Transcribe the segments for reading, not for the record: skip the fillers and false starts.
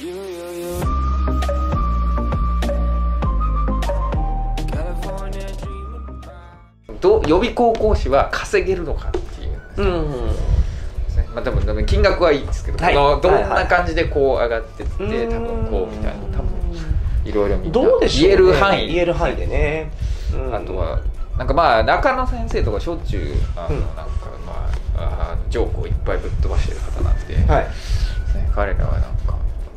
予備高校士は稼げるのかっていう、まあ多分金額はいいんですけど、どんな感じでこう上がってって、多分こうみたいな、多分いろいろ言える範囲でね。あとはなんかまあ中野先生とかしょっちゅうなんかまあジョークをいっぱいぶっ飛ばしてる方なんで、彼らはなんか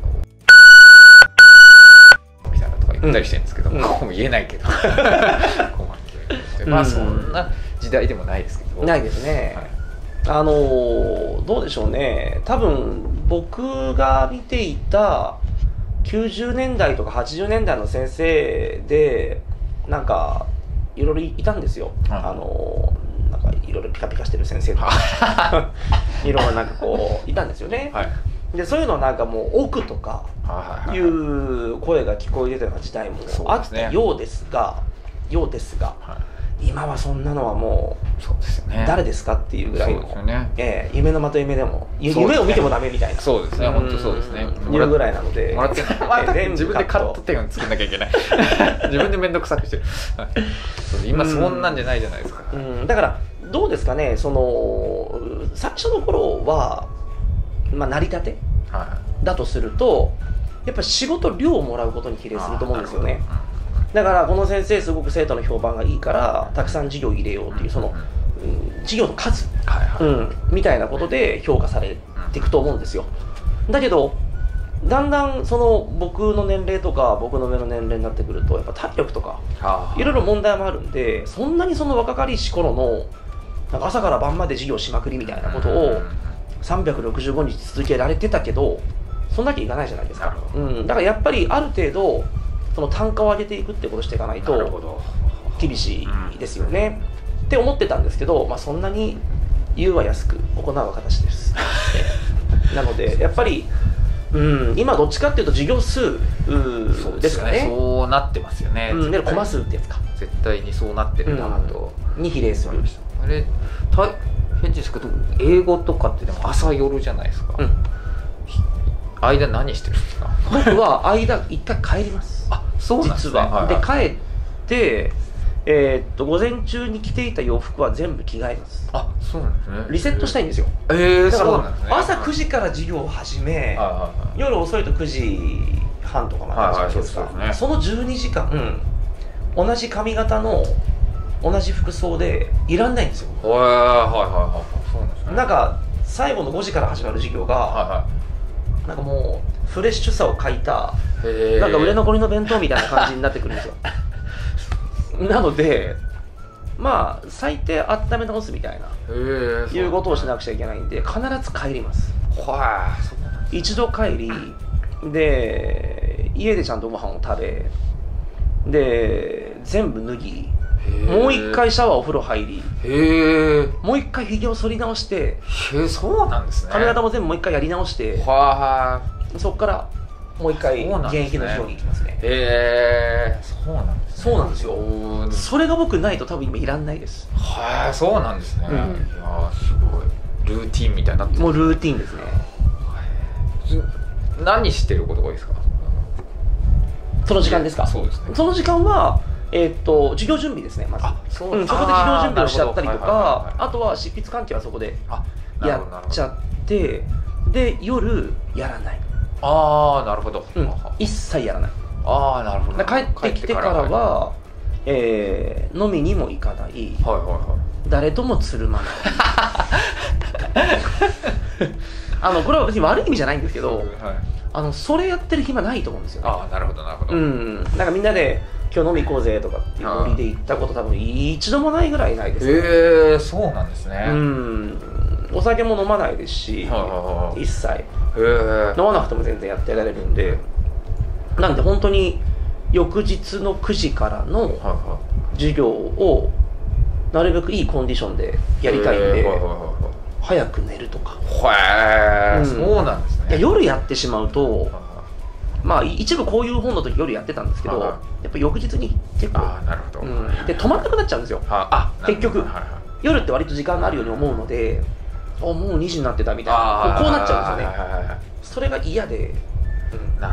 みたいなとか言ったりしてるんですけど、ここも言えないけどまあそんな時代でもないですけど。 ないですね。どうでしょうね。多分僕が見ていた90年代とか80年代の先生でなんかいろいろいたんですよ。なんかいろいろピカピカしてる先生とかいろいろなんかこういたんですよね。でそういうのなんかもう奥とかいう声が聞こえてたような時代もあったようですが、今はそんなのはもう誰ですかっていうぐらいの夢のまた夢でも夢を見てもダメみたいな、 そうですね、本当そうですね、 いうぐらいなので、 もらってない自分でカット点を作んなきゃいけない自分で面倒くさくしてる今そんなんじゃないじゃないですか。 だからどうですかね、その最初の頃はまあ成り立てだとするとやっぱり仕事量をもらうことに比例すると思うんですよね。だからこの先生すごく生徒の評判がいいからたくさん授業入れようっていうその、授業の数、みたいなことで評価されていくと思うんですよ。だけどだんだんその僕の年齢とか僕の上の年齢になってくるとやっぱ体力とかいろいろ問題もあるんで、そんなにその若かりし頃のなんか朝から晩まで授業しまくりみたいなことを365日続けられてたけどそんだけいかないじゃないですか。だからやっぱりある程度その単価を上げていくってことをしていかないと厳しいですよね、って思ってたんですけど、まあ、そんなに言うは安く行うは形ですなのでやっぱり、今どっちかっていうと授業数ですかね。 そうなってますよね。 コマ数ってやつか、 絶対にそうなってるなと、 に比例する。 あれ大変ですけど英語とかってでも朝夜じゃないですか。間何してるんですか？ 僕は間一回帰ります。 そうなんですね。 実はで帰って午前中に着ていた洋服は全部着替えます。 そうなんですね。 リセットしたいんですよ。だから朝9時から授業を始め、夜遅いと9時半とかまであるじゃないですか。その12時間同じ髪型の同じ服装でいらんないんですよ。なんか最後の5時から始まる授業がなんかもうフレッシュさを欠いたなんか売れ残りの弁当みたいな感じになってくるんですよなのでまあ最低温め直すみたいないうことをしなくちゃいけないんで必ず帰ります。一度帰りで家でちゃんとご飯を食べで全部脱ぎもう一回シャワーお風呂入りもう一回ひげを剃り直してそうなんですね。 髪型も全部もう一回やり直してそこからもう一回現役の授業に行きますね。 そうなんですね。 そうなんですよ。それが僕ないと多分今いらんないです。 そうなんですね。いやすごいルーティンみたいになってもうルーティンですね。 何してることがいいですか？ その時間ですか？ そうですね。 その時間は授業準備ですね。まずそこで授業準備をしちゃったりとか、あとは執筆関係はそこでやっちゃってで夜やらない。 なるほど。 一切やらない。 なるほど。 帰ってきてからは飲みにも行かない、誰ともつるまないこれは別に悪い意味じゃないんですけど、それやってる暇ないと思うんですよね。 なるほどなるほど。 なんかみんなで今日飲み行こうぜとかっていうノリで行ったこと多分一度もないぐらいないですね。 そうなんですね。 お酒も飲まないですし、一切飲まなくても全然やってられるんで、なんで本当に翌日の9時からの授業をなるべくいいコンディションでやりたいんで早く寝るとか。 そうなんですね。 夜やってしまうとまあ一部こういう本の時夜やってたんですけど、やっぱ翌日に結構で止まんなくなっちゃうんですよ。結局夜って割と時間があるように思うのでもう2時になってたみたいなこうなっちゃうんですよね。それが嫌で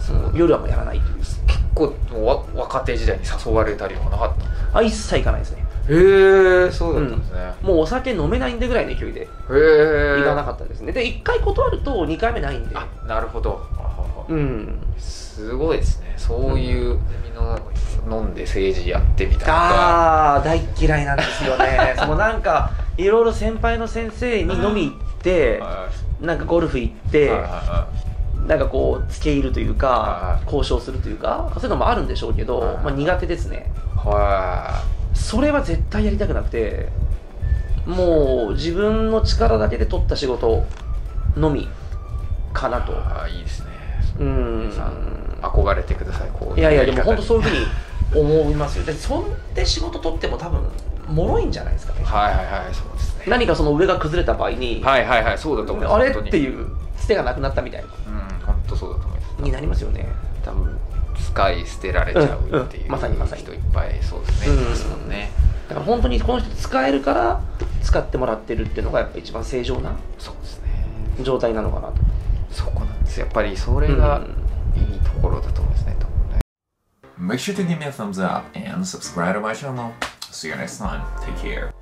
夜はもうやらないという。 結構若手時代に誘われたりはなかった？ 一切行かないですね。 へえ、そうだったんですね。 もうお酒飲めないんでぐらいの勢いで行かなかったですね。で1回断ると2回目ないんで。 なるほど。すごいですね。そういう飲んで政治やってみたいな。 大嫌いなんですよね。そのなんかいろいろ先輩の先生に飲み行ってなんかゴルフ行ってなんかこう付け入るというか交渉するというかそういうのもあるんでしょうけど、苦手ですね。それは絶対やりたくなくて、もう自分の力だけで取った仕事のみかなと。 いいですね。憧れてください。こういやいや、でも本当そういうふうに思いますよ。でそんで仕事取っても多分脆いんじゃないですかね。 そうですね。 何かその上が崩れた場合にそうだと思います。 あれっていうつてがなくなったみたいな本当そうだと思います。 になりますよね。 多分使い捨てられちゃうっていうまさに人いっぱいそうですね。いますもんね。 だから本当にこの人使えるから使ってもらってるっていうのがやっぱ一番正常な状態なのかなと。 そこなんです。やっぱりそれがいいところだと思いますね。 Make sure to give me a thumbs up and subscribe to my channel. See you next time. Take care.